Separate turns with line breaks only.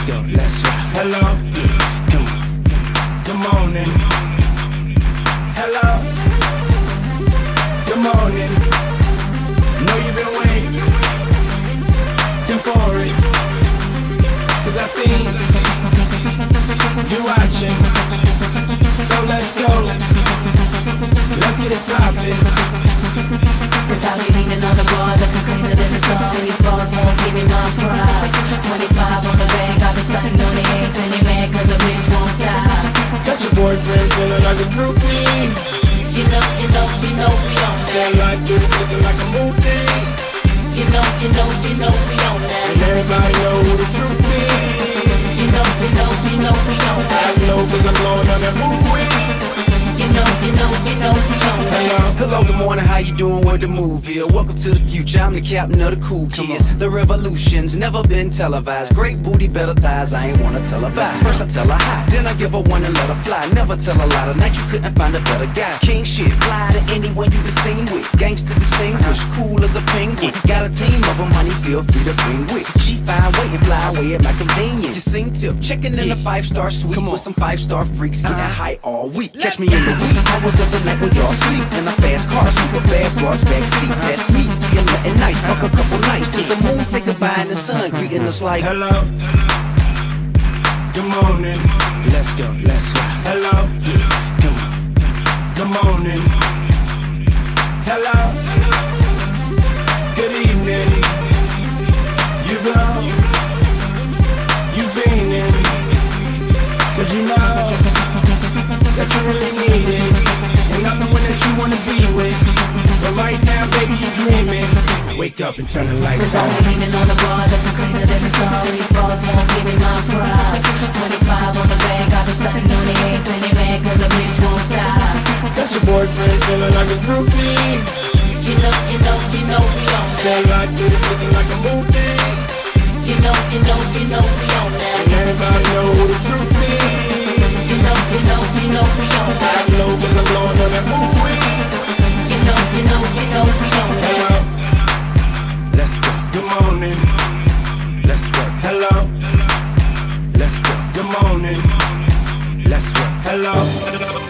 go, let's rock. Hello, come on, good morning. Hello, good morning. Know you've been waiting for it, 'cause I seen you watching. So let's go, let's get it poppin'.
'Cause I be leaning on the bar, looking cleaner than the sun. These bars won't give me my pride. 25 on the bank, I've been stunting on the eggs, and they mad 'cause the bitch won't stop.
Got your boyfriend feeling like a groupie.
You know we on
That
that.
life is looking like a movie.
You know we on that.
And everybody know who the truth is.
You know we on
I
that.
know 'cause I'm blowing on that movie.
You know we on that.
Hello, good morning, how you doing? Where the move is? Welcome to the future, I'm the captain of the cool kids. The revolution's never been televised. Great booty, better thighs, I ain't wanna tell her bye. First I tell her hi, then I give her one and let her fly. Never tell a lie, tonight you couldn't find a better guy. King shit, fly to anyone you been seen with. Gangsta distinguished, cool as a penguin. Got a team of them, money feel free to bring with. She fine, wait and fly away at my convenience. You seen tip, checking in a 5-star suite with some 5-star freaks, getting high all week. Catch me in the week, hours of the night when y'all sleep. In a fast car, super bad broads, backseat. That's me, seeing nothing nice. Fuck a couple nights till the moon say goodbye and the sun greeting us like
hello, good morning. Let's go, let's rock. Hello, come on, good morning. Hello, good evening. You blow, you fiending, 'cause you know that you really need it. And I'm the one that you wanna be with. But right now, baby, you dreaming. Wake up and turn the lights
'Cause I
on.
be leaning on the bar, looking cleaner than the sun. These bars won't give me my pride. 25 on the bank, I've been stunting on the eggs, and they mad 'cause the bitch won't stop.
Got your boyfriend feeling like a groupie.
You know we on
That
that.
life is looking like a movie.
You know we on that.
And everybody know who the truth is.
You know we on
I
that.
know 'cause I'm blowing on that movie.
You know we on that.
Hello, let's go. Good morning. Let's work. Hello, let's go. Good morning. Let's work. Hello.